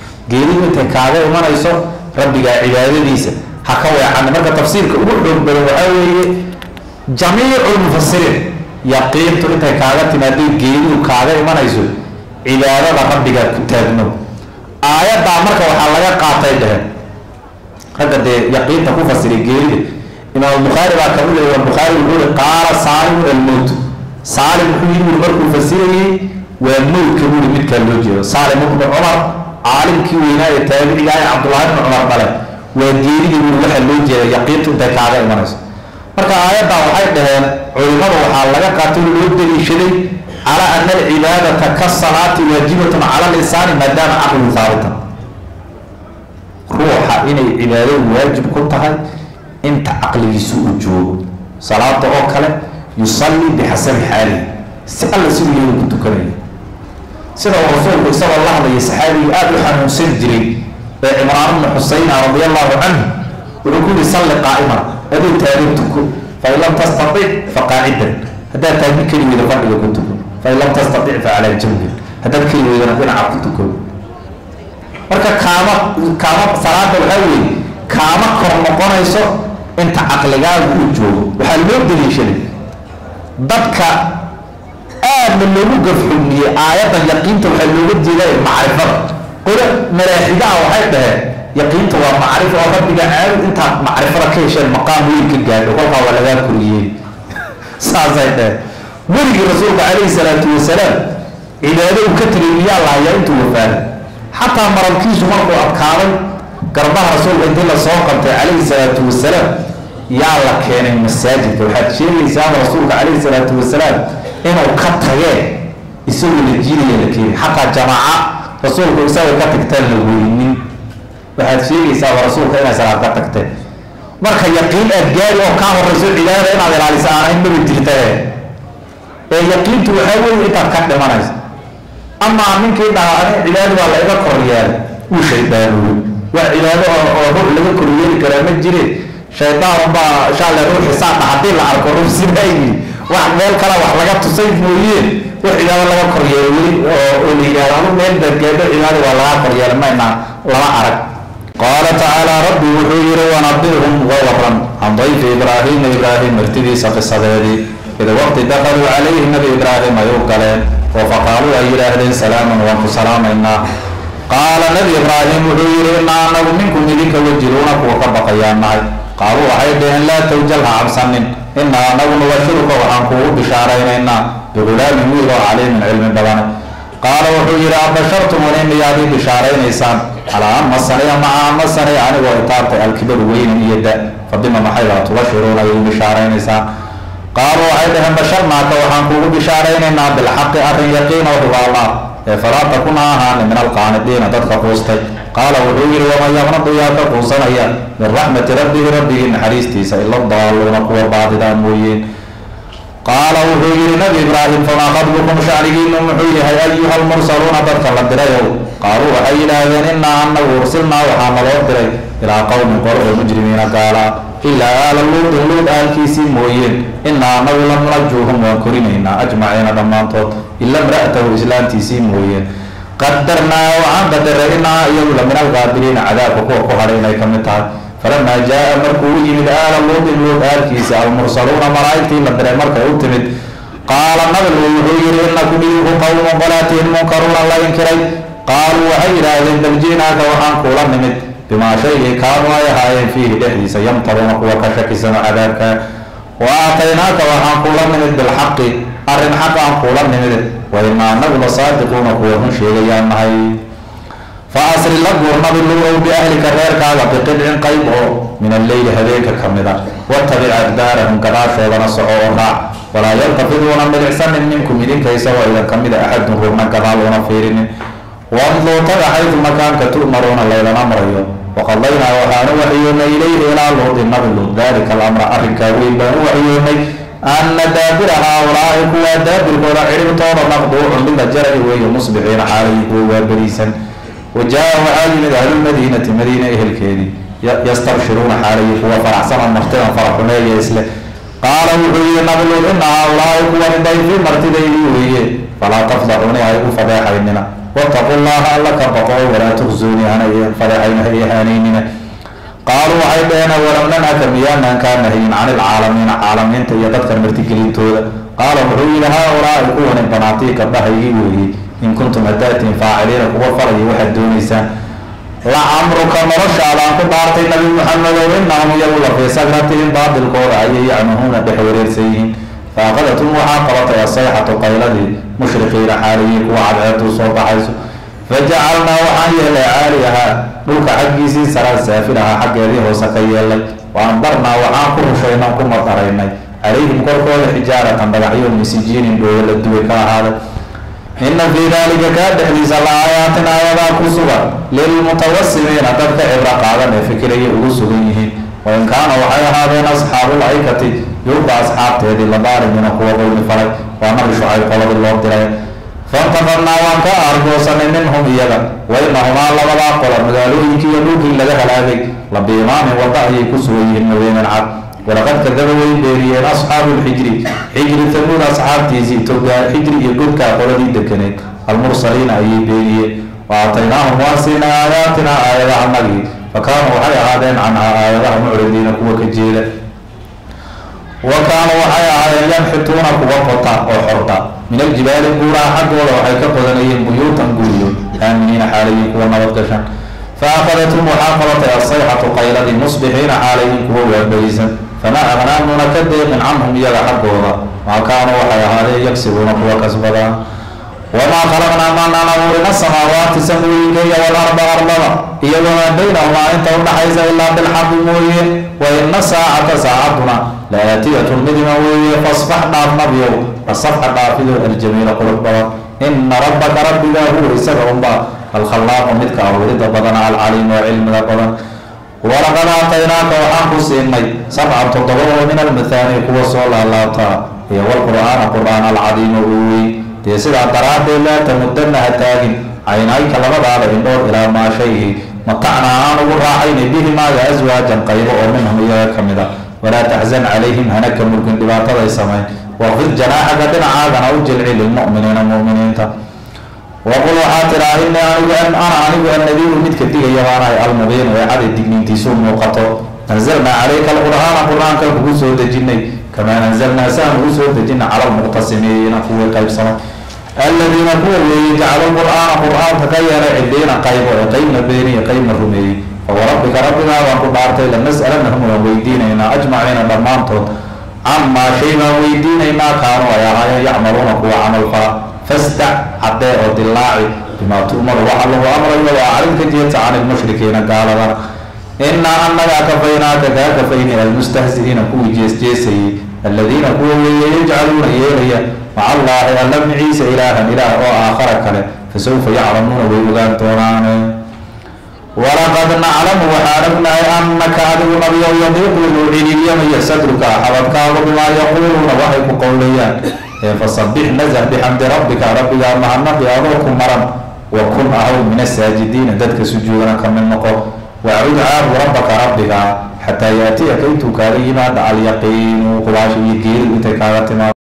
intay kaaga imanayso rabbigaa cibaadadiisa ha ka weecan marka tafsiirka ugu xoog badan waxaa weeye jamiicu lmufasiriin yaqiintu intay kaaga timaado geeridu kaaga imanayso cibaadada rabbigaa ku taagno aayaddaa marka waxaa laga qaatay dheheen ragga dee yaqiinta ku fasiray geerida imaam bukhaari baa ka mid ah bukhaari wuxuu yihi qaala saalimu almowt saalim wuxuu yidhi markuu fasirayey waa mowdka buuri midkaa loo jeedo saalim ibnu cumar caalimkii weynaa ee taabiciga ah cabdullahi ibnu cumar dhale waa geeridii buuri waxaa loo jeeda yaqiintu intay kaaga imanayso marka aayaddaa waxay dhaheen culimadu waxaa laga qaatay loo daliishaday على أن العبادة كالصلاة واجبة على الإنسان ما دام عقله ثابتا روح إن العبادة واجب كنتها انت عقله سوء الجوب صلاة أوكله يصلي بحسب حاله سأل سوء كنت كريه سيدنا الرسول صلى الله عليه وسلم آل حنون سندري عمران بن حسين رضي الله عنه ونقول صلي قائما هذا تاريخك فإن لم تستطيع فقاعدا هذا تاريخ كلمة إذا فرق كنتم فإن لم تستطيع فعلى جنب هذا الكلمة إذا نكون عقلتكم marka kaama salaada waxa weeye kaama kor noqonayso inta aqligaagu u joogo waxa loo daliishaday dadka aad loogu gafxumiyay aayada yaqiinta waxa looga jeeday macrifada qora maraaxiga waxay dhahay yaqiinta waa macrifo oo rabbiga aad inta macrifada ka heshay maqaam weyn ka gaadho kolka waa laga koriyay saasay dhahay wariga rasuulka alayhi salaatu wasalaam cibaadadu ka tiriya Allah ya intu wafaan حتى مركيش مرضو أبكاري قربها رسول الله صلى الله عليه الصلاة والسلام يا الله كان المساجد وحد شيء يسام رسولك عليه الصلاة والسلام إنه كتغي يسوي الجيل يلكي حتى جماعة رسولك يسوي كتكتل لغوينين وحد شيء يسام رسولك إنه سلام كتكتل مركا يقين أبجاري وكام الرسول إله إنه على لسان إنه بالتلتاه يقين تحاول إتاكد منايس أما من كده عبادة ولا إذا كوريان وشيطان وعبادة روح لذا كوريان كلام الجري شيطان با شاء الله روح ساعة حتى لا أركو روح سبعي واحد مال كلا واحد لقى تصيف مويين وعبادة لذا كوريان ولي يرانو من ذكر عبادة ولا كوريان ما ينا لا أرك قال تعالى ربي وحير ونبئهم غورا عن ضيف إبراهيم مرتدي سق الصدادي إذا وقت دخلوا عليه النبي إبراهيم يوكلين وفقالوا أي أهل سلاما وأنتم سلامنا قال النبي إبراهيم وحير إنا نبو منكم إذنك وجلونك وقبق يامعي قالوا حيث لا توجلها عبسان إنا نبو نوشرك وعنكو بشارين إنا بغلام يوضع عليه من علم الدوان قال وحير أبشرتم ونين يابي بشارين إسان على أما السنة مع أما السنة يعني وإطارة الكبر وين يدى فضم محيرا تبشرون يوم بشارين إسان قالوا عيدهم بشرناك وحنكوه بشاريننا بالحق أرن يقين وحبا الله فلا تكون آهان من القاندين تدخ قوستي قال وحير ومن يغنط ياك قوصنيا من رحمة ربه حريستي سإلا الضالون قوة بعض دامويين قال وحير نبي إبراهيم فما خطبكم شعرين ومحيها أيها المرسلون تدخ للدريو قالوا وحينا ذننا أنه ورسلنا وحاملوا الدري إلى قوم قرب المجرمين قال إلا آل اللوط آل كيسي موين إنا نولا نرجوهم وكرمينا أجمعين دمانتوت إلا امرأته إسلام تيسي موين قدرنا وعن قدرنا يولا من الغابرين عذاب وقوق علينا كمتها فلما جاء مركوه من آل اللوط آل كيسي المرسلون ملائكتي لدري مركا يتمد قال النبي ويغير إنكم إيه قوم قلاتهم منكرون الله ينكري قالوا وحيرا ذن دلجيناك وحان قولا نمد بما شيء كانوا يهاين فيه دحديث يمطرون وكشك سنة عذابك وآتيناك وحان قولا نمد بالحق أرن حقا قولا نمد وإما نقل صادقون قوهم شيئا معي فأسر اللقور نبلوا بأهلك غيرك بقدع قيبه من الليل هذيك كمدا واتبع أدبارهم كراش ونصعوا الرع ولا يلتفظون بالإحسان منكم إذن كيسوا إذا كمدا أحد نقرنا كذال ونفيرين وانظروا تبع حيث مكانك تؤمرون الليل نمريو وقضينا وحان وحيون إليه إلى لوط النبل ذلك الأمر أرك ويبان وحيون أن دابر هؤلاء هو دابر قول عرب طور مقضوع بالجرع وهي مصبحين حاليه وبريسا وجاء عالم أهل المدينة مدينة أهل كيدي يستبشرون حاليه وفرحسنا مختنا فرحنا يسله قال وحي النبل إن هؤلاء هو من ضيف مرتدي وهي فلا تفضحوني أيها فضاحا إننا واتقوا الله لك بقوا ولا تخزوني أنا فلعين هيهانيننا قالوا عيبنا ولم ننهك ميانا كان نهيين عن العالمين عالمين تيدتك المرتكلين تودا قالوا وحي هؤلاء القوة بناطيك بهيه إن كنتم أداتين فاعلين وفري واحد دونيسان لعمرك مرش على قدارة النبي محمد وإنهم يقول في سكرتهم بعض القرى يعمهون بحورير سيهم فأخذتهم وعاقبت الصيحة قيلدي مشرقين حاليك وعدعت صوت حيث فجعلنا وحي لعاليها نوك حقيسي سرى سافلها حق يديه وسكي لك وأنبرنا وعاقب شيناكم وطريني عليهم كركول حجارة بغحيون مسجين دول الدوكا هذا إن في ذلك كان حديث الآياتنا آيات كسوة للمتوسمين تبقى عبرة قادمة فكرية وسويه وإن كان وحي هذين أصحاب الأيكة يبقى أصحاب تهدي اللبار من قوة والفرق وأمر شعيب قول الله تعالى فانتقلنا وانك أرجوسا منهم إياك وإنهما لبلا قول مقالوه كي يدوك إلا ذهل هذه لبإمام وضعي كسويه النبين العب ولقد كذبوا بيريين أصحاب الحجر حجر ثمود أصحاب تيزي تبقى حجر يقول كأقول دكني المرسلين أي بيريين وأعطيناهم واسينا آياتنا آيات عملي فكانوا حي عادين عنها آيات معرضين قوة كجيلة وكانوا حي عادين ينحتون قوة قطع وحرطة من الجبال القورى حق ولو حيك قدنيهم بيوتا قوليون آمنين حاليين قوة نبطشا فأخذتهم محافظة الصيحة قيلة مصبحين حاليين قوة بيزا فما أغنامنا كدين عنهم يلا حقوها ما كانوا حي عادين يكسبون قوة كسبدا وما خلقنا ما نورنا السماوات سمويكي والأرض أرضا هي وما بينهما إن تولى حيزا إلا بالحق مويه وإن الساعة ساعتنا لآتية المدموية فاصفحنا النبيو الصفحة النافذ الجميل قربا إن ربك ربك هو إسر الله الخلاق مدك أولد بدنا العليم وعلم بدنا ولقد أعطيناك وحنقص إني سبعة تضوه من المثاني قوة صلى الله تعالى هي والقرآن قرآن العظيم الروي يسير عطرات لا تمدنها تاجن عينيك لمضى على النور إلى ما شيء متعنا عنه الراحين بهما أزواجا قيبا ومنهم إياك كمدا ولا تحزن عليهم هناك ملك دباطة يسمين واخفض جناحك دنعاك أوجل للمؤمنين المؤمنين وقل وحاترا إني أنا النبي متكتيك يوانا المبين ويعد الدقنين تسوم وقطو نزلنا عليك القرآن كالبقوس ودجني كما نزلنا سام ودجنا على المقتسمين قوة قيب سما الذين قولوا يجعلوا القرآن تغير عدين قيب وقيم بيني قيم الرمي فوربك ربنا وقل بارتي لنسألنهم ويديننا أجمعين برمانتهم عما شيء ويديننا كانوا يعملون قوة عمل فاستع حتى الدلاعي بما تؤمر وحله أمر وأعرض كتيت عن المشركين قال إنا أنك كفيناك كفينا المستهزئين كوي جيسي الذين كوي يجعلون إليه مع الله ألم عيسى إله آخر كله فسوف يعلمون ويغان توران ولقد نعلم وحاربنا أنك عدو نبي يضيق الوعين اليوم يسدرك حوضك بما يقولون وحيك قوليا فصبح نزه بحمد ربك مع النبي أروكم مرم وكن أهو من الساجدين ددك سجودنا كمن نقو وعود عاب ربك حتى يأتيك كيتك لما دع اليقين وقلاش يقيل وتكارتنا